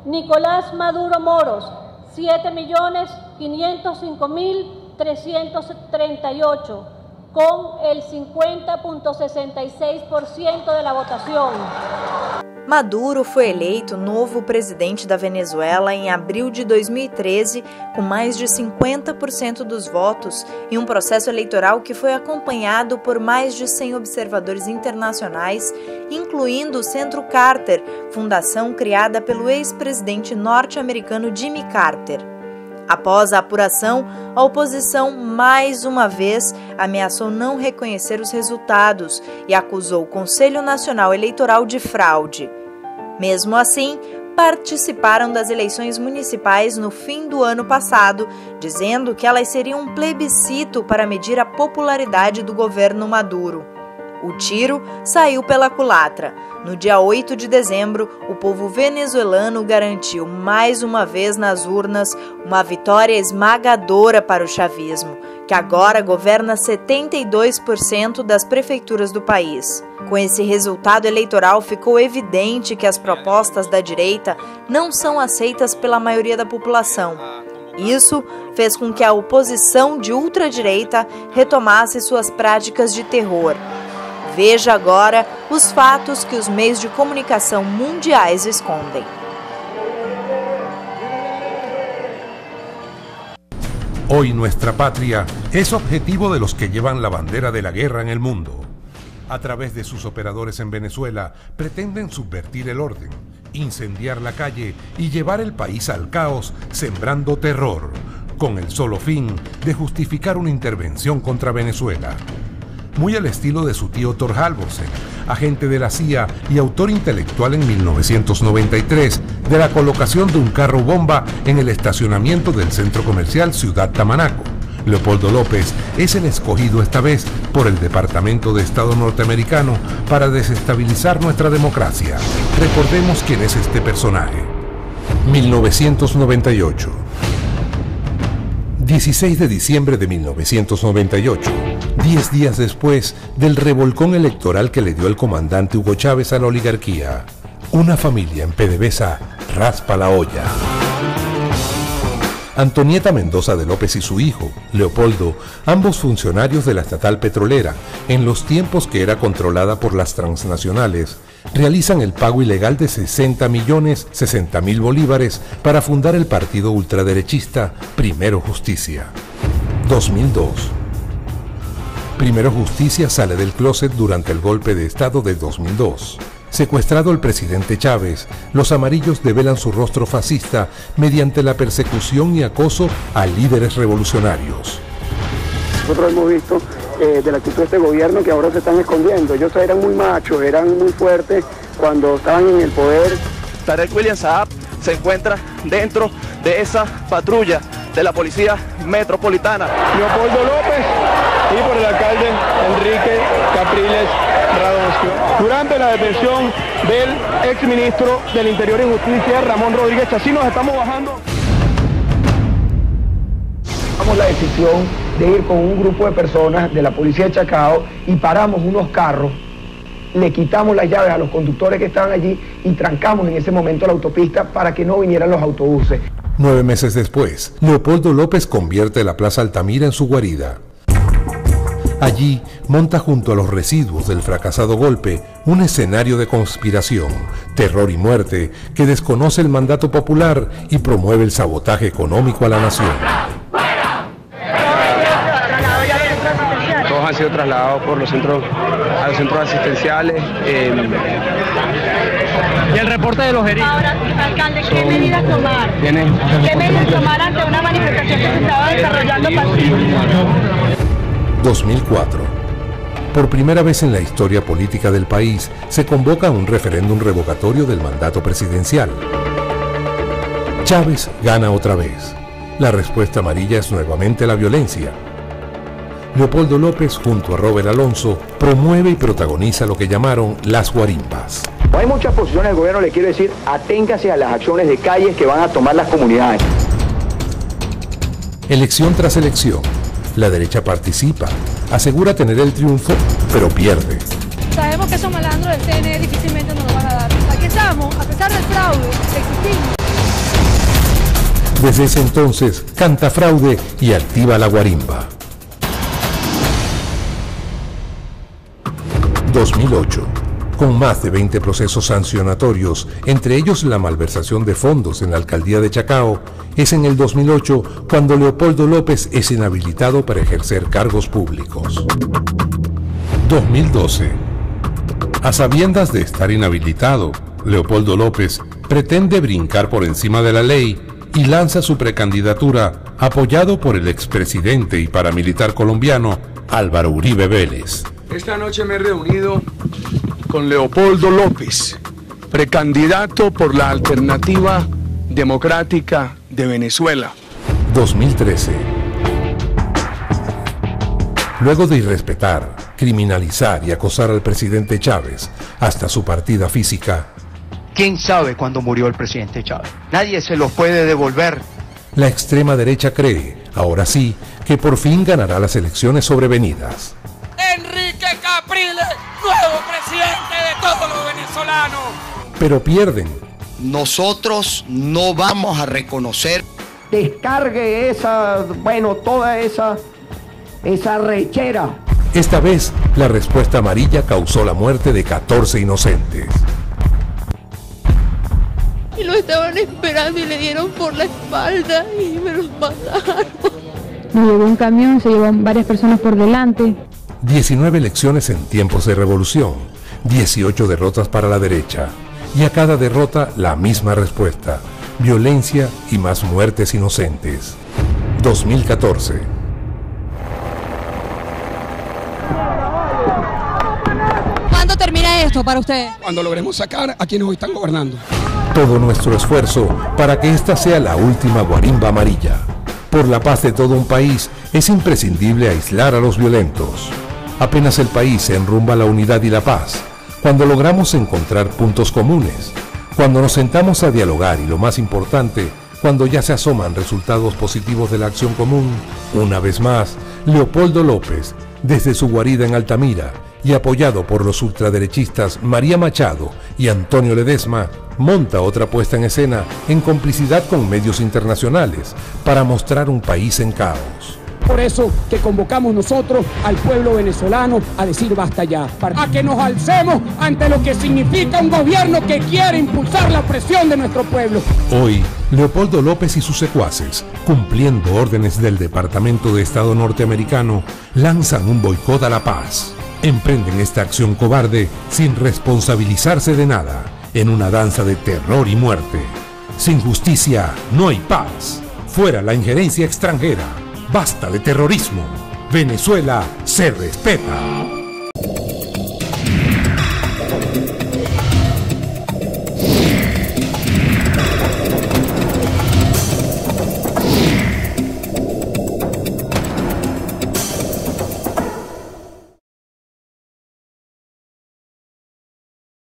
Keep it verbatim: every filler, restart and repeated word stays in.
Nicolás Maduro Moros, siete millones quinientos cinco mil trescientos treinta y ocho, con el cincuenta punto sesenta y seis por ciento de la votación. Maduro foi eleito novo presidente da Venezuela em abril de dois mil e treze, com mais de cinquenta por cento dos votos, em um processo eleitoral que foi acompanhado por mais de cem observadores internacionais, incluindo o Centro Carter, fundação criada pelo ex-presidente norte-americano Jimmy Carter. Após a apuração, a oposição, mais uma vez, ameaçou não reconhecer os resultados e acusou o Conselho Nacional Eleitoral de fraude. Mesmo assim, participaram das eleições municipais no fim do ano passado, dizendo que elas seriam um plebiscito para medir a popularidade do governo Maduro. O tiro saiu pela culatra. No dia oito de dezembro, o povo venezuelano garantiu mais uma vez nas urnas uma vitória esmagadora para o chavismo, que agora governa setenta e dois por cento das prefeituras do país. Com esse resultado eleitoral, ficou evidente que as propostas da direita não são aceitas pela maioria da população. Isso fez com que a oposição de ultradireita retomasse suas práticas de terror. Veja agora os fatos que os meios de comunicação mundiais escondem. Hoy nuestra patria es objetivo de los que llevan la bandera de la guerra en el mundo. A través de sus operadores en Venezuela, pretenden subvertir el orden, incendiar la calle y llevar el país al caos, sembrando terror, con el solo fin de justificar una intervención contra Venezuela. Muy al estilo de su tío Thor Halvorsen, agente de la C I A y autor intelectual en mil novecientos noventa y tres de la colocación de un carro bomba en el estacionamiento del centro comercial Ciudad Tamanaco. Leopoldo López es el escogido esta vez por el Departamento de Estado norteamericano para desestabilizar nuestra democracia. Recordemos quién es este personaje. mil novecientos noventa y ocho. dieciséis de diciembre de mil novecientos noventa y ocho, diez días después del revolcón electoral que le dio el comandante Hugo Chávez a la oligarquía. Una familia en PDVSA raspa la olla. Antonieta Mendoza de López y su hijo, Leopoldo, ambos funcionarios de la estatal petrolera, en los tiempos que era controlada por las transnacionales, realizan el pago ilegal de sesenta millones sesenta mil bolívares para fundar el partido ultraderechista Primero Justicia. dos mil dos. Primero Justicia sale del closet durante el golpe de Estado de dos mil dos. Secuestrado el presidente Chávez, los amarillos develan su rostro fascista mediante la persecución y acoso a líderes revolucionarios. Nosotros hemos visto eh, de la actitud de este gobierno que ahora se están escondiendo. Ellos eran muy machos, eran muy fuertes cuando estaban en el poder. Tarek William Saab se encuentra dentro de esa patrulla de la Policía Metropolitana. Leopoldo López y por el alcalde Enrique Capriles Radonsky. Durante la detención del exministro del Interior y Justicia, Ramón Rodríguez Chacín, nos estamos bajando. Tomamos la decisión de ir con un grupo de personas de la policía de Chacao y paramos unos carros, le quitamos las llaves a los conductores que estaban allí y trancamos en ese momento la autopista para que no vinieran los autobuses. Nueve meses después, Leopoldo López convierte la Plaza Altamira en su guarida. Allí monta junto a los residuos del fracasado golpe un escenario de conspiración, terror y muerte que desconoce el mandato popular y promueve el sabotaje económico a la nación. Todos han sido trasladados por los centros, a los centros asistenciales. Eh, ¿Y el reporte de los heridos? Ahora, alcalde, ¿qué Son, medidas tomar? ¿Tiene? ¿Qué medidas tomar ante una manifestación que se estaba desarrollando pacífica? dos mil cuatro. Por primera vez en la historia política del país, se convoca un referéndum revocatorio del mandato presidencial. Chávez gana otra vez. La respuesta amarilla es nuevamente la violencia. Leopoldo López, junto a Robert Alonso, promueve y protagoniza lo que llamaron las guarimbas. Hay muchas posiciones del gobierno, le quiero decir, aténgase a las acciones de calles que van a tomar las comunidades. Elección tras elección, la derecha participa, asegura tener el triunfo, pero pierde. Sabemos que esos malandros del C N E difícilmente nos lo van a dar. Aquí estamos, a pesar del fraude, existimos. Desde ese entonces canta fraude y activa la guarimba. dos mil ocho. Con más de veinte procesos sancionatorios, entre ellos la malversación de fondos en la alcaldía de Chacao, es en el dos mil ocho cuando Leopoldo López es inhabilitado para ejercer cargos públicos. dos mil doce. A sabiendas de estar inhabilitado, Leopoldo López pretende brincar por encima de la ley y lanza su precandidatura apoyado por el expresidente y paramilitar colombiano Álvaro Uribe Vélez. Esta noche me he reunido con Leopoldo López, precandidato por la Alternativa Democrática de Venezuela. dos mil trece. Luego de irrespetar, criminalizar y acosar al presidente Chávez hasta su partida física, ¿quién sabe cuándo murió el presidente Chávez? Nadie se los puede devolver. La extrema derecha cree, ahora sí, que por fin ganará las elecciones sobrevenidas. Enrique Capriles, nuevo presidente de todos los venezolanos. Pero pierden. Nosotros no vamos a reconocer. Descargue esa, bueno, toda esa, esa rechera. Esta vez, la respuesta amarilla causó la muerte de catorce inocentes. Y lo estaban esperando y le dieron por la espalda y me los mataron. Nos llevó un camión, se llevan varias personas por delante. diecinueve elecciones en tiempos de revolución, dieciocho derrotas para la derecha. Y a cada derrota la misma respuesta, violencia y más muertes inocentes. dos mil catorce. ¿Cuándo termina esto para usted? Cuando logremos sacar a quienes hoy están gobernando. Todo nuestro esfuerzo para que esta sea la última guarimba amarilla. Por la paz de todo un país es imprescindible aislar a los violentos. Apenas el país se enrumba a la unidad y la paz, cuando logramos encontrar puntos comunes, cuando nos sentamos a dialogar y lo más importante, cuando ya se asoman resultados positivos de la acción común, una vez más, Leopoldo López, desde su guarida en Altamira y apoyado por los ultraderechistas María Machado y Antonio Ledesma, monta otra puesta en escena en complicidad con medios internacionales para mostrar un país en caos. Por eso que convocamos nosotros al pueblo venezolano a decir basta ya, a que nos alcemos ante lo que significa un gobierno que quiere impulsar la opresión de nuestro pueblo. Hoy, Leopoldo López y sus secuaces, cumpliendo órdenes del Departamento de Estado norteamericano, lanzan un boicot a la paz. Emprenden esta acción cobarde sin responsabilizarse de nada, en una danza de terror y muerte. Sin justicia no hay paz. Fuera la injerencia extranjera. Basta de terrorismo. Venezuela se respeta.